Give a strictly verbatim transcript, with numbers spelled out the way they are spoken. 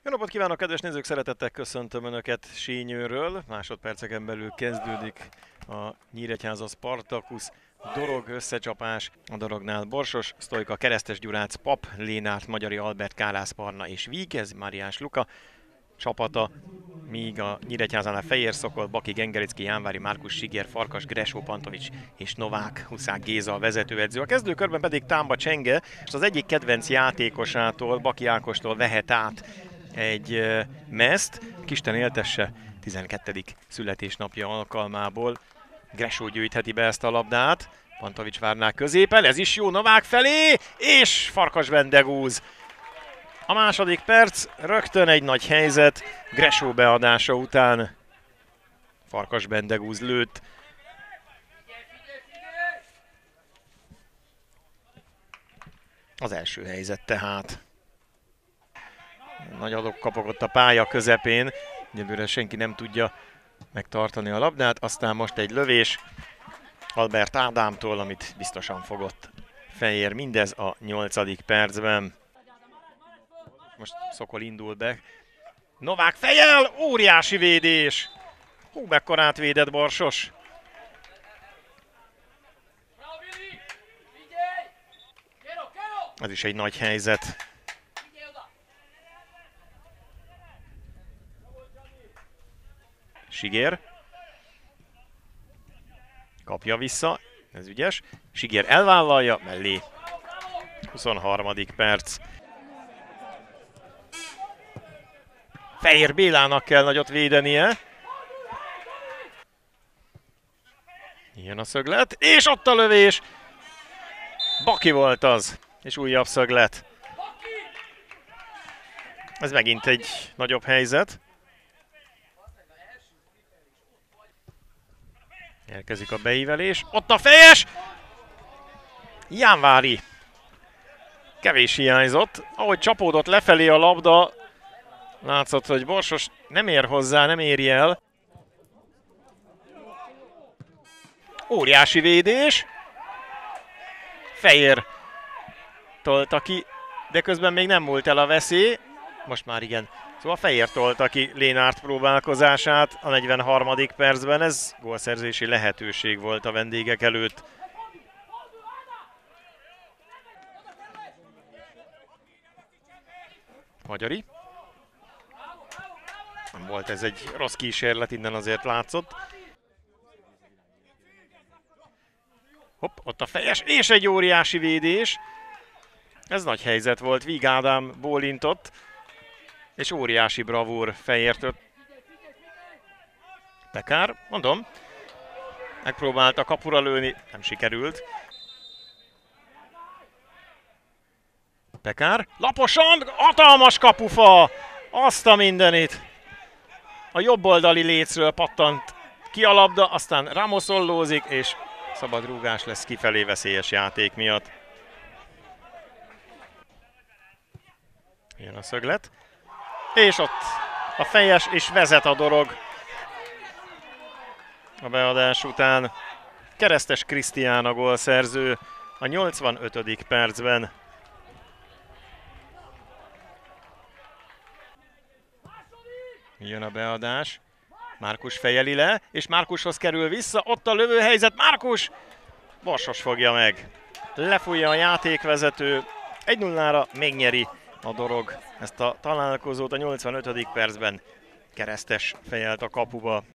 Jó napot kívánok, kedves nézők! Szeretettel köszöntöm Önöket Sényőről. Másodperceken belül kezdődik a Nyíregyháza Spartacus Dorog összecsapás. A Dorognál Borsos, Sztojka, Keresztes Gyurác, Pap, Lénárt, Magyari Albert, Kálász Parna és Vígez, Máriás Luka csapata, míg a Nyíregyházánál Fejér Szokol, Baki Gengericki, Jánvári Márkus, Siger, Farkas, Gresó Pantovics és Novák Huszák Géza a vezetőedző. A kezdőkörben pedig Támba Csenge, és az egyik kedvenc játékosától, Baki Ákostól vehet át egy mezt. Kisten éltesse tizenkettedik születésnapja alkalmából Gresó gyűjtheti be ezt a labdát. Pantovics várná középen, ez is jó Novák felé, és Farkas Bendegúz. A második perc, rögtön egy nagy helyzet, Gresó beadása után Farkas Bendegúz lőtt. Az első helyzet tehát. Nagy adok kapott a pálya közepén, egyelőre senki nem tudja megtartani a labdát, aztán most egy lövés Albert Ádámtól, amit biztosan fogott Fejér, mindez a nyolcadik percben. Most Szokol indul be. Novák fejjel, óriási védés! Hú, mekkorát védett Borsos. Ez is egy nagy helyzet. Siger. Kapja vissza, ez ügyes. Siger elvállalja, mellé. huszonharmadik perc. Fejér Bélának kell nagyot védenie. Ilyen a szöglet, és ott a lövés. Baki volt az, és újabb szöglet. Ez megint egy nagyobb helyzet. Elkezik a beívelés, ott a fejes! Jánvári. Kevés hiányzott, ahogy csapódott lefelé a labda, látszott, hogy Borsos nem ér hozzá, nem éri el. Óriási védés. Fejér tolta ki, de közben még nem múlt el a veszély. Most már igen. Szóval Fejér tolta ki Lénárt próbálkozását a negyvenharmadik percben. Ez gólszerzési lehetőség volt a vendégek előtt. Magyari. Nem volt ez egy rossz kísérlet, innen azért látszott. Hopp, ott a fejes, és egy óriási védés. Ez nagy helyzet volt, Víg Ádám bólintott. És óriási bravúr Fejértől. Pekár, mondom, megpróbálta kapura lőni, nem sikerült. Pekár, laposan, hatalmas kapufa! Azt a mindenit! A jobb oldali lécről pattant ki a labda, aztán Ramosollózik, és szabad rúgás lesz kifelé veszélyes játék miatt. Jön a szöglet. És ott a fejes, és vezet a Dorog. A beadás után Keresztes Krisztián a gólszerző a nyolcvanötödik percben. Jön a beadás. Márkus fejeli le, és Márkushoz kerül vissza. Ott a lövőhelyzet. Márkus! Borsos fogja meg. Lefújja a játékvezető. egy nullára megnyeri a Dorog ezt a találkozót a nyolcvanötödik percben. Keresztes fejelt a kapuba.